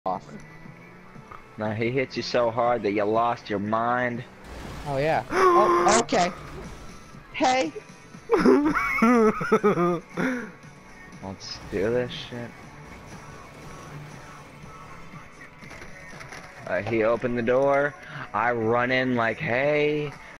off. Now he hit you so hard that you lost your mind. Oh yeah. Oh, okay. Hey. Let's do this shit. He opened the door. I run in like, hey.